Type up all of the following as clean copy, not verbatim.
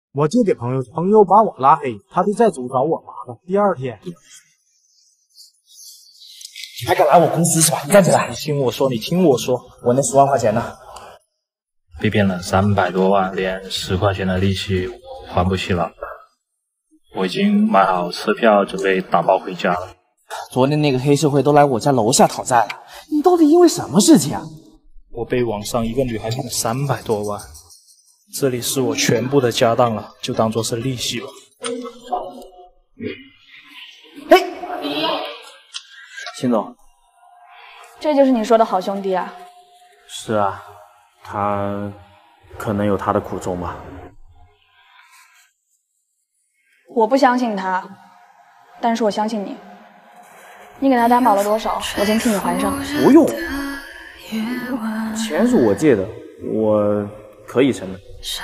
我就给朋友把我拉黑，他就再总找我麻烦。第二天， 你还敢来我公司是吧？你站起来！ 你听我说，我那10万块钱呢？ 被骗了300多万，连10块钱的利息还不起了。我已经买好车票，准备打包回家了。 昨天那个黑社会都来我家楼下讨债了，你到底因为什么事情啊？ 我被网上一个女孩骗了300多万，这里是我全部的家当了，就当做是利息吧。 哎，秦总， 这就是你说的好兄弟啊？ 是啊，他可能有他的苦衷吧。 我不相信他，但是我相信你。你给他担保了多少？我先替你还上。 不用，钱是我借的，我可以承担。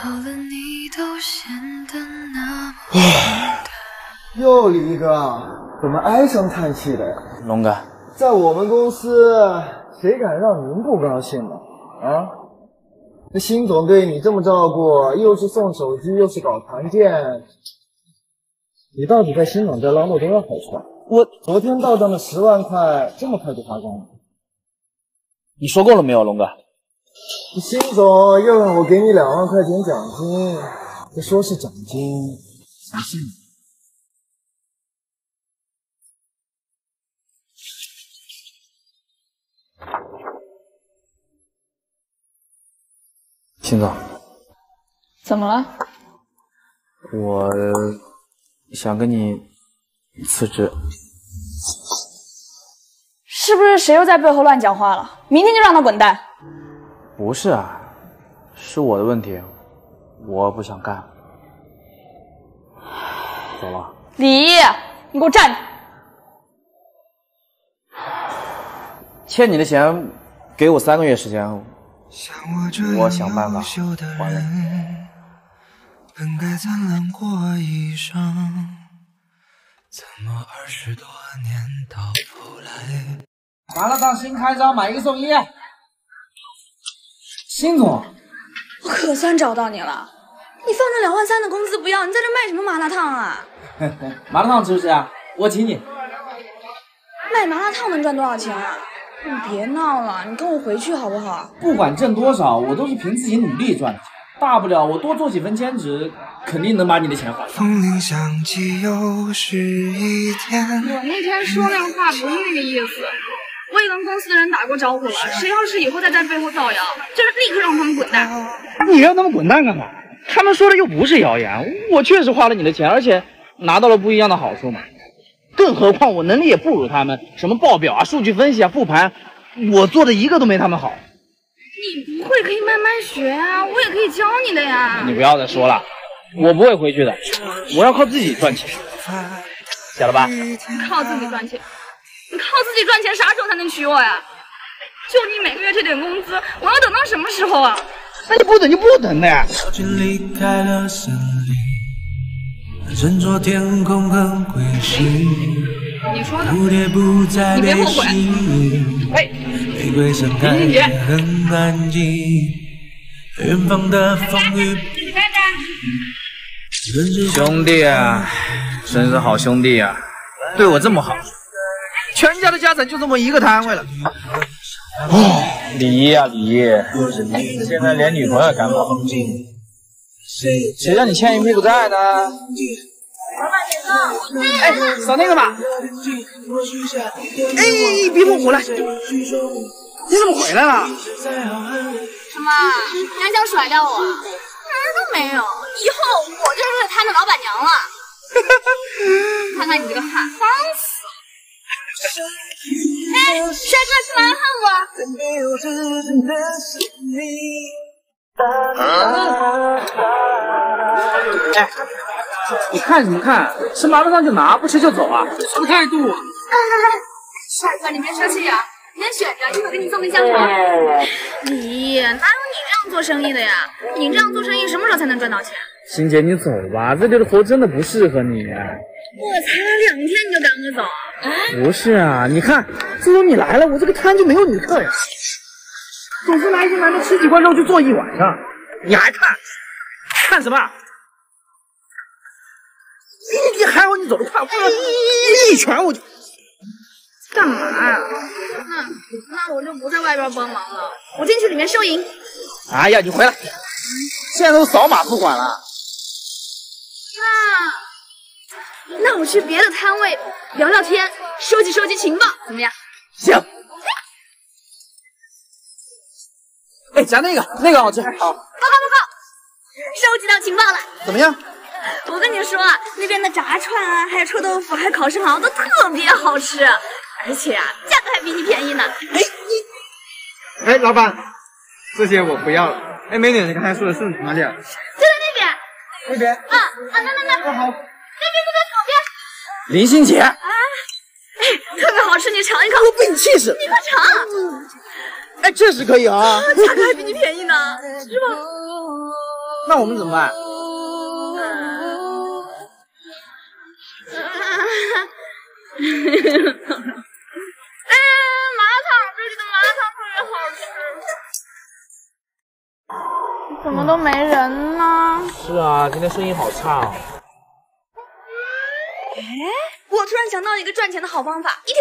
又李哥，怎么唉声叹气的呀？ 龙哥， 在我们公司，谁敢让您不高兴呢？啊？这辛总对你这么照顾，又是送手机，又是搞团建，你到底在辛总这捞了多少好处啊？我昨天到账的10万块，这么快就花光了。 你说够了没有，龙哥？ 辛总又让我给你2万块钱奖金，这说是奖金，谁信你？ 辛总， 怎么了？ 我想跟你辞职。 是不是谁又在背后乱讲话了？明天就让他滚蛋！ 不是啊，是我的问题，我不想干。走了。 李毅，你给我站着！ 欠你的钱，给我3个月时间，我想办法还了你。 本该灿烂过一生，怎么20多年到头来？ 麻辣烫新开张，买1个送1。辛总， 我可算找到你了！你放着2万3的工资不要，你在这卖什么麻辣烫啊？ 麻辣烫是不是啊？我请你。 卖麻辣烫能赚多少钱啊？你别闹了，你跟我回去好不好？ 不管挣多少，我都是凭自己努力赚的钱。大不了我多做几份兼职，肯定能把你的钱还。 风铃响起又是一天。 我那天说那话不是那个意思，我也跟公司的人打过招呼了，谁要是以后再在背后造谣，就是立刻让他们滚蛋。 你让他们滚蛋干嘛？他们说的又不是谣言，我确实花了你的钱，而且拿到了不一样的好处嘛。更何况我能力也不如他们，什么报表啊、数据分析啊、复盘，我做的一个都没他们好。 你不会可以慢慢学啊，我也可以教你的呀。 你不要再说了，我不会回去的，我要靠自己赚钱，晓得吧？ 靠自己赚钱？你靠自己赚钱，啥时候才能娶我呀？就你每个月这点工资，我要等到什么时候啊？ 那你不等就不等的呀。 小军离开了森林，乘着天空很归心。 你说的， 蝴蝶不再你别后悔。 哎，玫瑰盛开很安静，远方的风雨。 兄弟啊，真是好兄弟啊，对我这么好，全家的家产就这么一个摊位了。 李毅啊，李毅，现在连女朋友也赶跑，谁让你欠一屁股债呢？ 哎，扫那个吧。哎，别碰我了！你怎么回来了？ 什么？你还想甩掉我？哪儿都没有，以后我就是这摊的老板娘了。看看你这个汗，脏死了！哎，帅哥去买汉堡。 哎，你看什么看？吃麻辣烫就拿，不吃就走啊！什么态度啊？ 帅哥，你别生气啊，你先选着，一会儿给你送根香肠。 你哪有你这样做生意的呀？你这样做生意什么时候才能赚到钱？ 欣姐，你走吧，这里的活真的不适合你。 我才2天你就赶我走啊？ 不是啊，你看，自从你来了，我这个摊就没有女客呀。总是来一些男的吃几块肉就坐一晚上，你还看什么？ 你还好你走得快，不然一拳我就。 干嘛呀？那我就不在外边帮忙了，我进去里面收银。 哎呀，你回来，现在都扫码付款了。 那我去别的摊位聊聊天，收集情报，怎么样？ 行。哎，夹那个好吃。好。 报告，收集到情报了。 怎么样？ 我跟你说啊，那边的炸串啊，还有臭豆腐，还有烤生蚝都特别好吃，而且啊，价格还比你便宜呢。 哎，老板，这些我不要了。哎，美女，你刚才说的是哪里啊？ 就在那边。 那边？ 那。 好。 左边。 林心姐。 哎，特别好吃，你尝一口。 我被你气死。 你快尝。 哎，确实可以啊。 价格还比你便宜呢，是吧？ 那我们怎么办？ 麻辣烫，这里的麻辣烫特别好吃。怎么都没人呢？ 是啊，今天生意好差哦。 哎，我突然想到一个赚钱的好方法，一天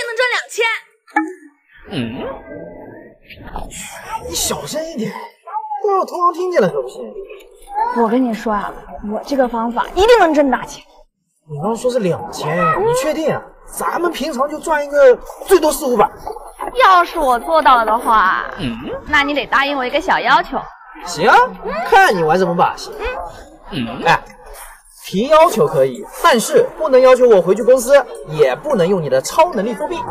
能赚2000。 你小声一点，不然我同行听见了可不行。 我跟你说啊，我这个方法一定能挣大钱。 你刚刚说是2000，你确定啊？咱们平常就赚一个最多400-500。 要是我做到了的话，那你得答应我一个小要求。 行啊，看你玩什么把戏。哎，提要求可以，但是不能要求我回去公司，也不能用你的超能力作弊。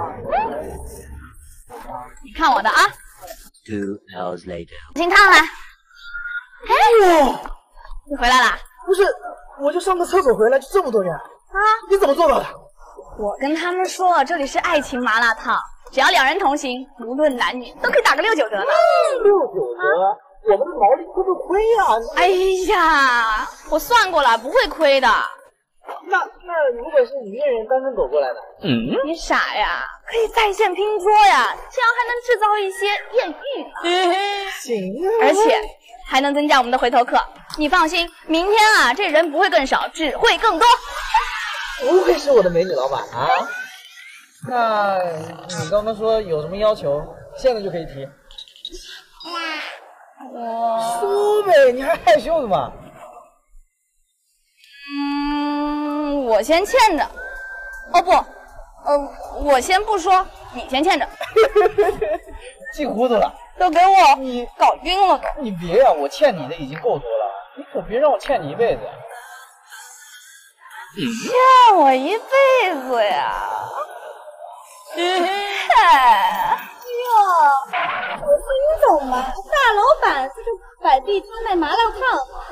你看我的啊。 2 hours later， 请看来。哎，你回来啦？ 不是，我就上个厕所回来，就这么多人啊？你怎么做到的？ 我跟他们说了，这里是爱情麻辣烫，只要2人同行，无论男女都可以打个69折的。 69折？我们的毛利会不会亏呀？ 哎呀，我算过了，不会亏的。 那如果是一个人单身狗过来的？ 你傻呀，可以在线拼桌呀，这样还能制造一些艳遇呢。 行啊， 而且还能增加我们的回头客。你放心，明天啊，这人不会更少，只会更多。 不会是我的美女老板啊？那你刚刚说有什么要求，现在就可以提。说呗，你还害羞什么？ 我先欠着。哦不，我先不说，你先欠着。 记糊涂了， 都给我你搞晕了都。 你别呀，我欠你的已经够多了，你可别让我欠你一辈子。 欠我一辈子呀！哟，我说你懂吗？大老板这个摆地摊卖麻辣烫，